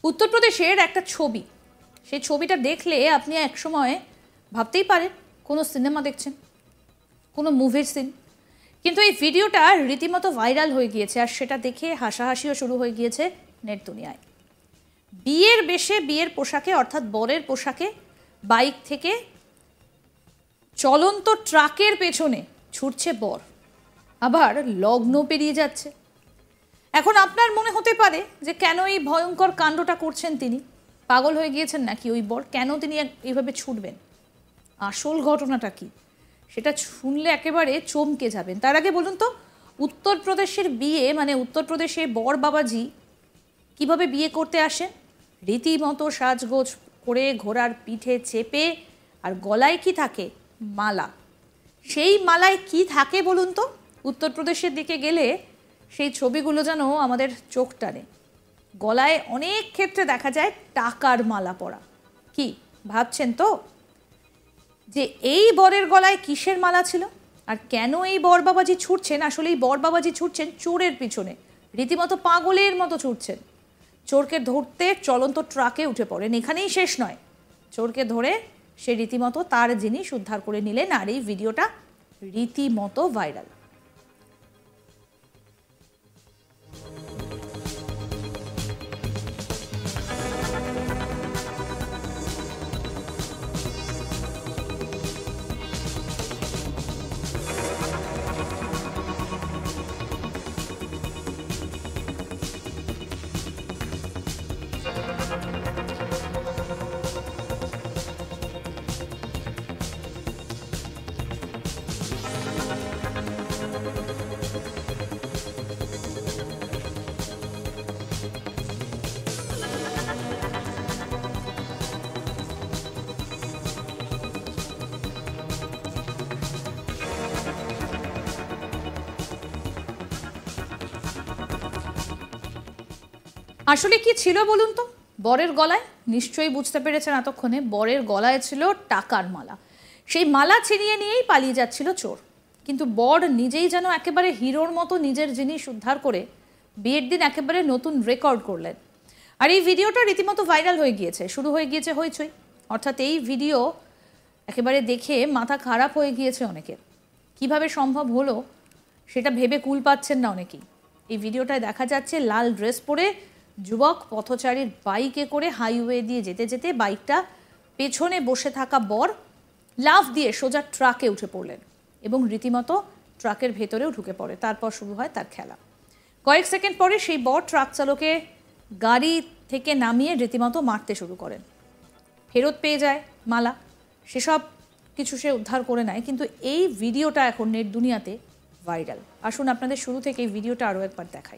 উত্তরপ্রদেশের একটা ছবি, সেই ছবিটা দেখলে আপনি একসময় ভাবতেই পারেন কোনো সিনেমা দেখছেন, কোনো মুভির সিন। কিন্তু এই ভিডিওটা রীতিমতো ভাইরাল হয়ে গিয়েছে, আর সেটা দেখে হাসাহাসিও শুরু হয়ে গিয়েছে নেট দুনিয়ায়। বিয়ের বেশে, বিয়ের পোশাকে অর্থাৎ বরের পোশাকে বাইক থেকে চলন্ত ট্রাকের পেছনে ছুটছে বর, আবার লগ্ন পেরিয়ে যাচ্ছে। এখন আপনার মনে হতে পারে যে কেন এই ভয়ঙ্কর কাণ্ডটা করছেন তিনি, পাগল হয়ে গিয়েছেন নাকি ওই বর, কেন তিনি এইভাবে ছুটবেন? আসল ঘটনাটা কি সেটা শুনলে একেবারে চমকে যাবেন। তার আগে বলুন তো, উত্তরপ্রদেশের বিয়ে মানে উত্তরপ্রদেশে বর বাবাজি কিভাবে বিয়ে করতে আসেন? রীতিমতো সাজগোজ করে ঘোড়ার পিঠে চেপে, আর গলায় কি থাকে? মালা। সেই মালায় কি থাকে বলুন তো? উত্তরপ্রদেশের দিকে গেলে সেই ছবিগুলো যেন আমাদের চোখ টানে। গলায় অনেক ক্ষেত্রে দেখা যায় টাকার মালা পরা। কি ভাবছেন তো যে এই বরের গলায় কিসের মালা ছিল, আর কেন এই বর বাবাজি ছুটছেন? আসলে এই বর বাবাজি ছুটছেন চোরের পিছনে, রীতিমতো পাগলের মতো ছুটছেন। চোরকে ধরতে চলন্ত ট্রাকে উঠে পড়েন। এখানেই শেষ নয়, চোরকে ধরে সে রীতিমতো তার জিনিস উদ্ধার করে নিলেন, আর এই ভিডিওটা রীতিমতো ভাইরাল। আসলে কি ছিল বলুন তো বরের গলায়? নিশ্চয়ই বুঝতে পেরেছেন এতক্ষণে, বরের গলায় ছিল টাকার মালা। সেই মালা ছিনিয়ে নিয়েই পালিয়ে যাচ্ছিল চোর। কিন্তু বর নিজেই যেন একেবারে হিরোর মতো নিজের জিনিস উদ্ধার করে বিয়ের দিন একেবারে নতুন রেকর্ড করলেন। আর এই ভিডিওটা রীতিমতো ভাইরাল হয়ে গিয়েছে, শুরু হয়ে গিয়েছে হইচই। অর্থাৎ এই ভিডিও একেবারে দেখে মাথা খারাপ হয়ে গিয়েছে অনেকের। কিভাবে সম্ভব হলো সেটা ভেবে কুল পাচ্ছেন না অনেকেই। এই ভিডিওটায় দেখা যাচ্ছে লাল ড্রেস পরে যুবক পথচারীর বাইকে করে হাইওয়ে দিয়ে যেতে যেতে বাইকটা পেছনে বসে থাকা বর লাফ দিয়ে সোজা ট্রাকে উঠে পড়লেন এবং রীতিমতো ট্রাকের ভেতরেও ঢুকে পড়ে। তারপর শুরু হয় তার খেলা। কয়েক সেকেন্ড পরে সেই বর ট্রাক চালকে গাড়ি থেকে নামিয়ে রীতিমতো মারতে শুরু করেন। ফেরত পেয়ে যায় মালা, সেসব কিছু সে উদ্ধার করে নেয়। কিন্তু এই ভিডিওটা এখন নেট দুনিয়াতে ভাইরাল। আসুন আপনাদের শুরু থেকে এই ভিডিওটা আরও একবার দেখাই।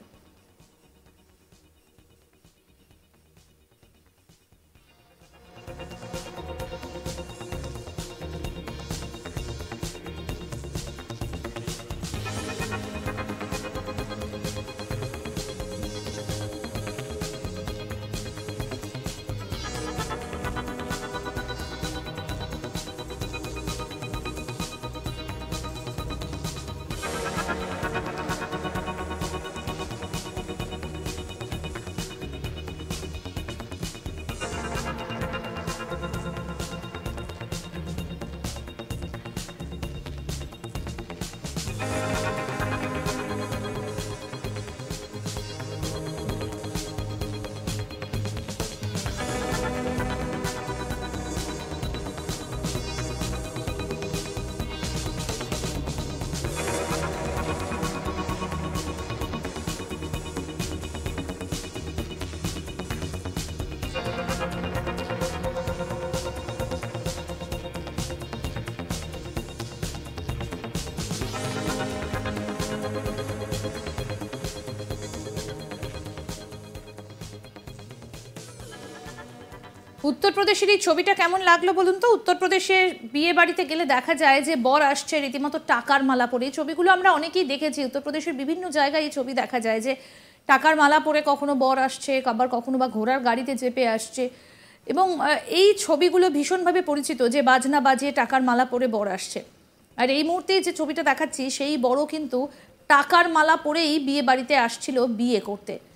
উত্তরপ্রদেশের এই ছবিটা কেমন লাগলো বলুন তো? উত্তরপ্রদেশের বিয়ে বাড়িতে গেলে দেখা যায় যে বর আসছে রীতিমতো টাকার মালা পরে। এই ছবিগুলো আমরা অনেকেই দেখেছি, উত্তরপ্রদেশের বিভিন্ন জায়গায় এই ছবি দেখা যায় যে টাকার মালা পরে কখনো বর আসছে, আবার কখনো বা ঘোড়ার গাড়িতে চেপে আসছে। এবং এই ছবিগুলো ভীষণভাবে পরিচিত, যে বাজনা বাজিয়ে টাকার মালা পরে বর আসছে। আর এই মুহূর্তে যে ছবিটা দেখাচ্ছি সেই বড় কিন্তু টাকার মালা পরেই বিয়ে বাড়িতে আসছিল বিয়ে করতে।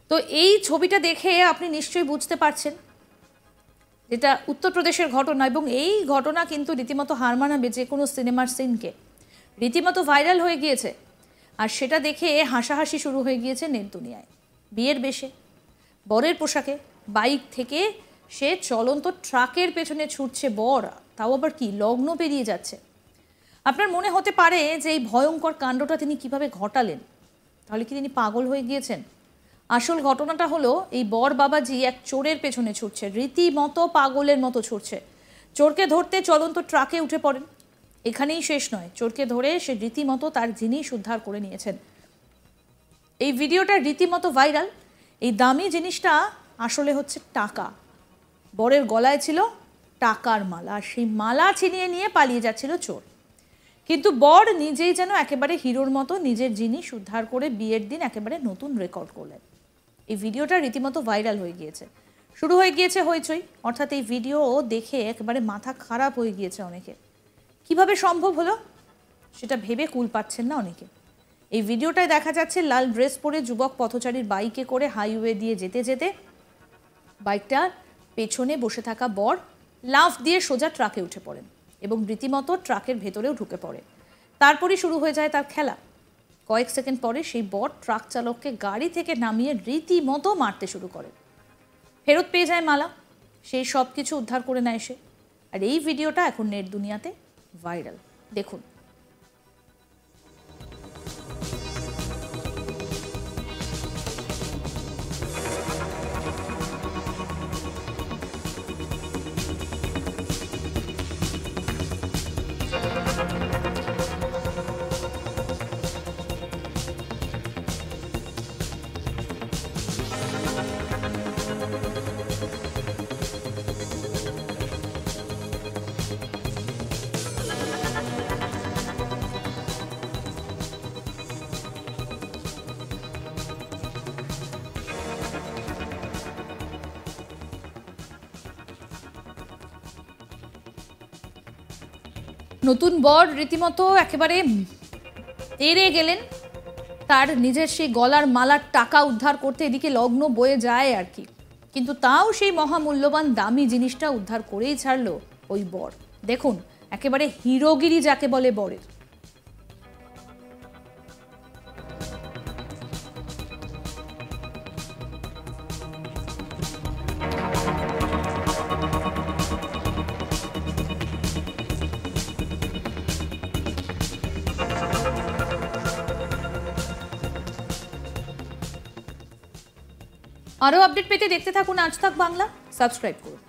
তো এই ছবিটা দেখে আপনি নিশ্চয়ই বুঝতে পারছেন যেটা উত্তরপ্রদেশের ঘটনা, এবং এই ঘটনা কিন্তু রীতিমতো হার মানাবে যে কোনো সিনেমার সিনকে। রীতিমতো ভাইরাল হয়ে গিয়েছে, আর সেটা দেখে হাসাহাসি শুরু হয়ে গিয়েছে নেট দুনিয়ায়। বিয়ের বেশে, বরের পোশাকে, বাইক থেকে সে চলন্ত ট্রাকের পেছনে ছুটছে বর, তাও আবার কি লগ্ন পেরিয়ে যাচ্ছে। আপনার মনে হতে পারে যে এই ভয়ঙ্কর কাণ্ডটা তিনি কিভাবে ঘটালেন, তাহলে কি তিনি পাগল হয়ে গিয়েছেন? আসল ঘটনাটা হলো এই বর বাবাজি এক চোরের পেছনে ছুটছে, রীতিমতো পাগলের মতো ছুটছে। চোরকে ধরতে চলন্ত ট্রাকে উঠে পড়েন। এখানেই শেষ নয়, চোরকে ধরে সে রীতিমতো তার জিনিস উদ্ধার করে নিয়েছেন। এই ভিডিওটা রীতিমতো ভাইরাল। এই দামি জিনিসটা আসলে হচ্ছে টাকা। বরের গলায় ছিল টাকার মালা, সেই মালা ছিনিয়ে নিয়ে পালিয়ে যাচ্ছিল চোর। কিন্তু বর নিজেই যেন একেবারে হিরোর মতো নিজের জিনিস উদ্ধার করে বিয়ের দিন একেবারে নতুন রেকর্ড করলেন। এই ভিডিওটা রীতিমতো ভাইরাল হয়ে গিয়েছে, শুরু হয়ে গিয়েছে হইচই। অর্থাৎ এই ভিডিও দেখে একেবারে মাথা খারাপ হয়ে গিয়েছে অনেকে। কিভাবে সম্ভব হলো সেটা ভেবে কুল পাচ্ছেন না অনেকে। এই ভিডিওটায় দেখা যাচ্ছে লাল ড্রেস পরে যুবক পথচারীর বাইকে করে হাইওয়ে দিয়ে যেতে যেতে বাইকটার পেছনে বসে থাকা বর লাফ দিয়ে সোজা ট্রাকে উঠে পড়েন এবং রীতিমতো ট্রাকের ভেতরেও ঢুকে পড়ে। তারপরই শুরু হয়ে যায় তার খেলা। কয়েক সেকেন্ড পরে সেই বর ট্রাক চালককে গাড়ি থেকে নামিয়ে রীতিমতো মারতে শুরু করে। ফেরত পেয়ে যায় মালা, সেই সব কিছু উদ্ধার করে নেয় সে। আর এই ভিডিওটা এখন নেট দুনিয়াতে ভাইরাল, দেখুন। নতুন বর রীতিমতো একেবারে এড়ে গেলেন তার নিজের সেই গলার মালার টাকা উদ্ধার করতে। এদিকে লগ্ন বয়ে যায় আর কি, কিন্তু তাও সেই মহামূল্যবান দামি জিনিসটা উদ্ধার করেই ছাড়লো ওই বর। দেখুন একেবারে হিরোগিরি যাকে বলে বরের। আরও আপডেট পেতে দেখতে থাকুন আজ তাক বাংলা, সাবস্ক্রাইব করুন।